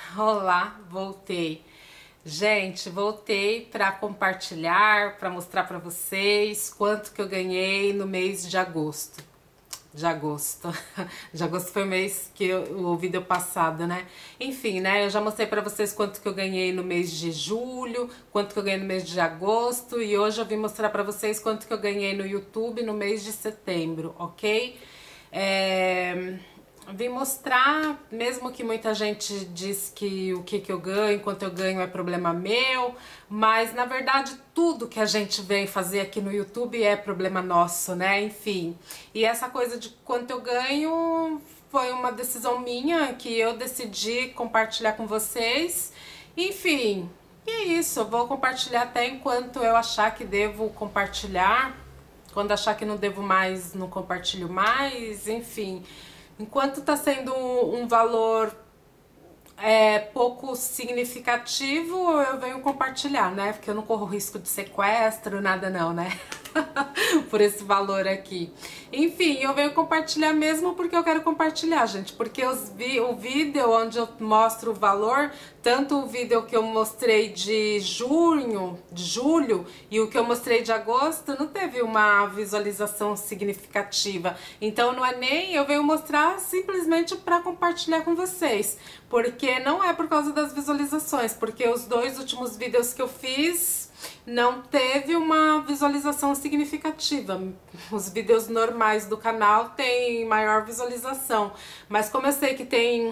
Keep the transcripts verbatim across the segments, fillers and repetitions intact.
Olá, voltei. Gente, voltei para compartilhar, para mostrar para vocês quanto que eu ganhei no mês de agosto. De agosto. De agosto foi o mês que eu, o vídeo passado, né? Enfim, né? Eu já mostrei para vocês quanto que eu ganhei no mês de julho, quanto que eu ganhei no mês de agosto e hoje eu vim mostrar para vocês quanto que eu ganhei no YouTube no mês de setembro, ok? É... Vim mostrar, mesmo que muita gente diz que o que, que eu ganho, quanto eu ganho é problema meu, mas na verdade tudo que a gente vem fazer aqui no YouTube é problema nosso, né? Enfim, e essa coisa de quanto eu ganho foi uma decisão minha que eu decidi compartilhar com vocês. Enfim, e é isso, eu vou compartilhar até enquanto eu achar que devo compartilhar. Quando achar que não devo mais, não compartilho mais, enfim. Enquanto tá sendo um, um valor é, pouco significativo, eu venho compartilhar, né? Porque eu não corro risco de sequestro, nada não, né? Por esse valor aqui. Enfim, eu venho compartilhar mesmo porque eu quero compartilhar, gente. Porque os vi o vídeo onde eu mostro o valor, tanto o vídeo que eu mostrei de junho, de julho, e o que eu mostrei de agosto, não teve uma visualização significativa. Então não é nem, eu venho mostrar simplesmente para compartilhar com vocês. Porque não é por causa das visualizações, porque os dois últimos vídeos que eu fiz não teve uma visualização significativa. Os vídeos normais do canal têm maior visualização, mas como eu sei que tem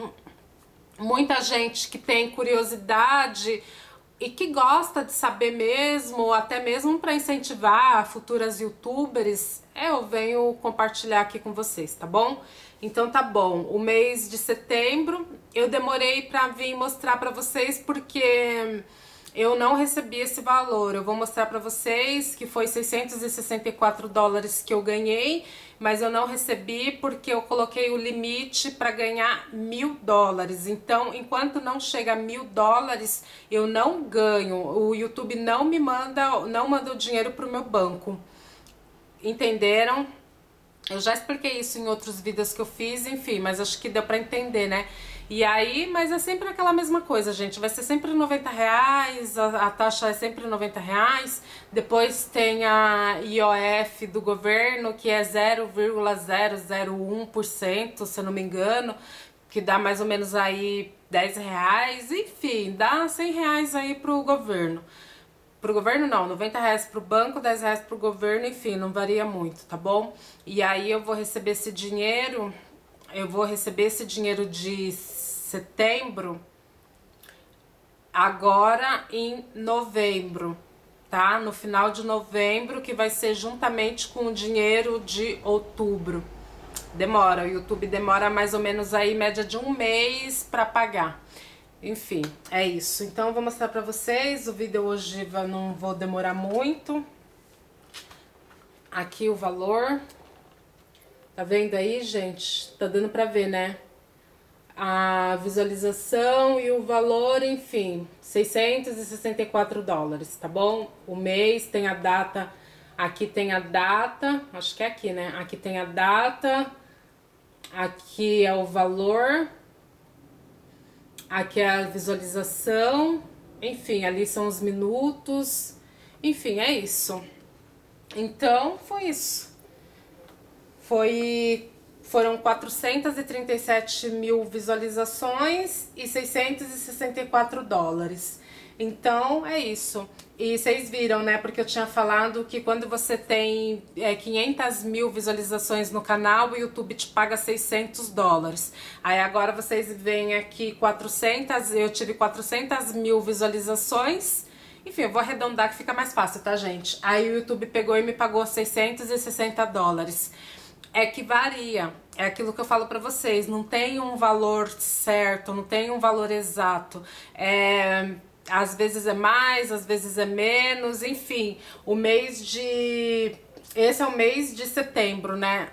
muita gente que tem curiosidade e que gosta de saber mesmo, até mesmo para incentivar futuras youtubers, eu venho compartilhar aqui com vocês, tá bom? Então tá bom, o mês de setembro eu demorei para vir mostrar para vocês porque eu não recebi esse valor. Eu vou mostrar pra vocês que foi seiscentos e sessenta e quatro dólares que eu ganhei, mas eu não recebi porque eu coloquei o limite para ganhar mil dólares. Então, enquanto não chega a mil dólares, eu não ganho. O YouTube não me manda, não manda o dinheiro pro meu banco. Entenderam? Eu já expliquei isso em outros vídeos que eu fiz, enfim, mas acho que deu pra entender, né? E aí, mas é sempre aquela mesma coisa, gente, vai ser sempre noventa reais, a, a taxa é sempre noventa reais, depois tem a I O F do governo, que é zero vírgula zero zero um por cento, se eu não me engano, que dá mais ou menos aí dez reais, enfim, dá cem reais aí pro governo. Pro governo não, noventa reais pro banco, dez reais pro governo, enfim, não varia muito, tá bom? E aí eu vou receber esse dinheiro, eu vou receber esse dinheiro de setembro agora em novembro, tá? No final de novembro, que vai ser juntamente com o dinheiro de outubro. Demora, o YouTube demora mais ou menos aí média de um mês pra pagar. Enfim, é isso. Então eu vou mostrar pra vocês, o vídeo hoje não vou demorar muito. Aqui o valor. Tá vendo aí, gente? Tá dando pra ver, né? A visualização e o valor, enfim, seiscentos e sessenta e quatro dólares, tá bom? O mês tem a data, aqui tem a data, acho que é aqui, né? Aqui tem a data, aqui é o valor, aqui é a visualização, enfim, ali são os minutos, enfim, é isso. Então, foi isso. Foi, foram quatrocentos e trinta e sete mil visualizações e seiscentos e sessenta e quatro dólares. Então, é isso. E vocês viram, né? Porque eu tinha falado que quando você tem é, quinhentas mil visualizações no canal, o YouTube te paga seiscentos dólares. Aí agora vocês veem aqui quatrocentas, eu tive quatrocentas mil visualizações. Enfim, eu vou arredondar que fica mais fácil, tá, gente? Aí o YouTube pegou e me pagou seiscentos e sessenta dólares. É que varia, é aquilo que eu falo pra vocês, não tem um valor certo, não tem um valor exato. É... Às vezes é mais, às vezes é menos, enfim. O mês de... Esse é o mês de setembro, né?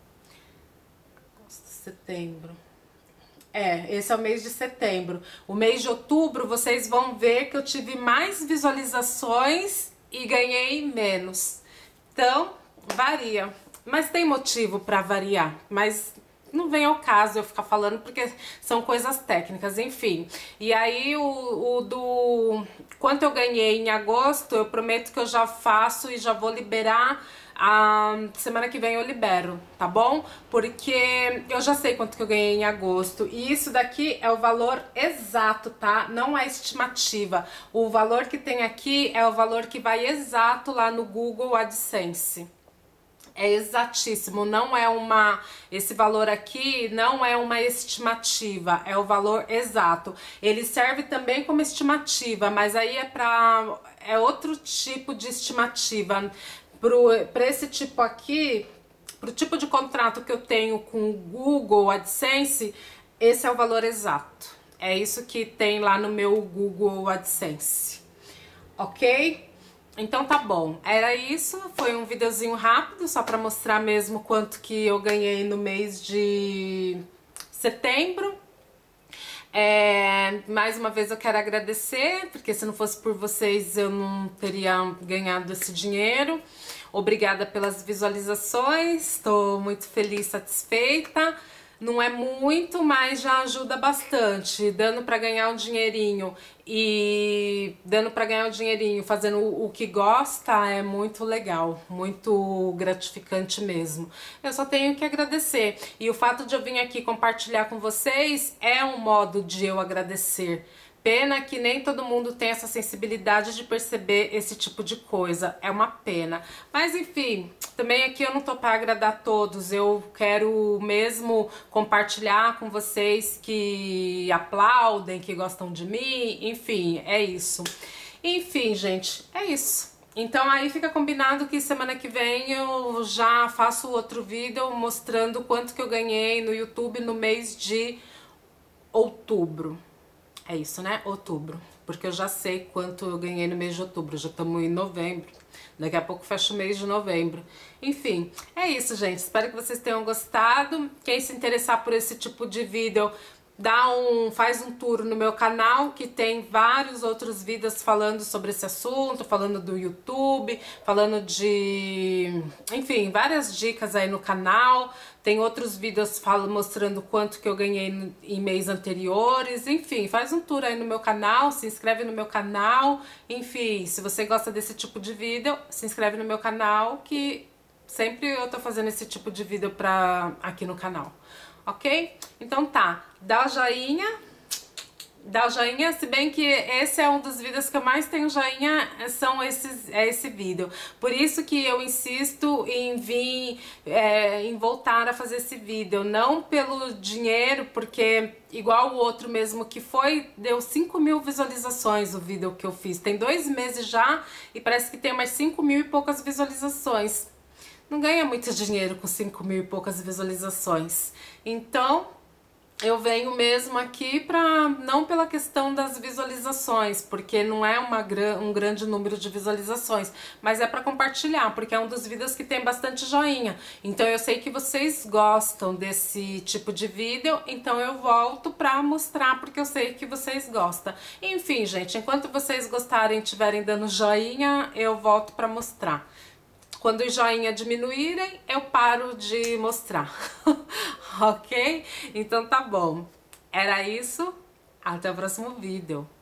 Setembro. É, esse é o mês de setembro. O mês de outubro, vocês vão ver que eu tive mais visualizações e ganhei menos. Então, varia. Mas tem motivo pra variar. Mas não vem ao caso eu ficar falando porque são coisas técnicas, enfim. E aí o, o do quanto eu ganhei em agosto, eu prometo que eu já faço e já vou liberar. A semana que vem eu libero, tá bom? Porque eu já sei quanto que eu ganhei em agosto. E isso daqui é o valor exato, tá? Não é estimativa. O valor que tem aqui é o valor que vai exato lá no Google AdSense. É exatíssimo, não é uma... Esse valor aqui não é uma estimativa, é o valor exato. Ele serve também como estimativa, mas aí é para... é outro tipo de estimativa. Para esse tipo aqui, para o tipo de contrato que eu tenho com o Google AdSense, esse é o valor exato. É isso que tem lá no meu Google AdSense, ok? Então tá bom, era isso, foi um videozinho rápido, só pra mostrar mesmo quanto que eu ganhei no mês de setembro. É, mais uma vez eu quero agradecer, porque se não fosse por vocês eu não teria ganhado esse dinheiro. Obrigada pelas visualizações, tô muito feliz, satisfeita. Não é muito, mas já ajuda bastante, dando para ganhar um dinheirinho e dando para ganhar um dinheirinho fazendo o, o que gosta é muito legal, muito gratificante mesmo. Eu só tenho que agradecer e o fato de eu vir aqui compartilhar com vocês é um modo de eu agradecer. Pena que nem todo mundo tem essa sensibilidade de perceber esse tipo de coisa, é uma pena. Mas enfim, também aqui eu não tô para agradar todos, eu quero mesmo compartilhar com vocês que aplaudem, que gostam de mim, enfim, é isso. Enfim, gente, é isso. Então aí fica combinado que semana que vem eu já faço outro vídeo mostrando quanto que eu ganhei no YouTube no mês de outubro. É isso, né? Outubro. Porque eu já sei quanto eu ganhei no mês de outubro. Já estamos em novembro. Daqui a pouco fecha o mês de novembro. Enfim, é isso, gente. Espero que vocês tenham gostado. Quem se interessar por esse tipo de vídeo, dá um, faz um tour no meu canal, que tem vários outros vídeos falando sobre esse assunto, falando do YouTube, falando de... enfim, várias dicas aí no canal. Tem outros vídeos falando, mostrando quanto que eu ganhei em mês anteriores. Enfim, faz um tour aí no meu canal, se inscreve no meu canal. Enfim, se você gosta desse tipo de vídeo, se inscreve no meu canal, que sempre eu tô fazendo esse tipo de vídeo pra, aqui no canal. Ok? Então tá, dá o joinha, dá o joinha, se bem que esse é um dos vídeos que eu mais tenho joinha, são esses, é esse vídeo. Por isso que eu insisto em vir, é, em voltar a fazer esse vídeo, não pelo dinheiro, porque igual o outro mesmo que foi, deu cinco mil visualizações o vídeo que eu fiz. Tem dois meses já e parece que tem mais cinco mil e poucas visualizações. Não ganha muito dinheiro com cinco mil e poucas visualizações. Então, eu venho mesmo aqui pra, não pela questão das visualizações, porque não é uma, um grande número de visualizações, mas é pra compartilhar, porque é um dos vídeos que tem bastante joinha. Então eu sei que vocês gostam desse tipo de vídeo, então eu volto pra mostrar, porque eu sei que vocês gostam. Enfim, gente, enquanto vocês gostarem e estiverem dando joinha, eu volto pra mostrar. Quando os joinha diminuírem, eu paro de mostrar, ok? Então tá bom. Era isso. Até o próximo vídeo.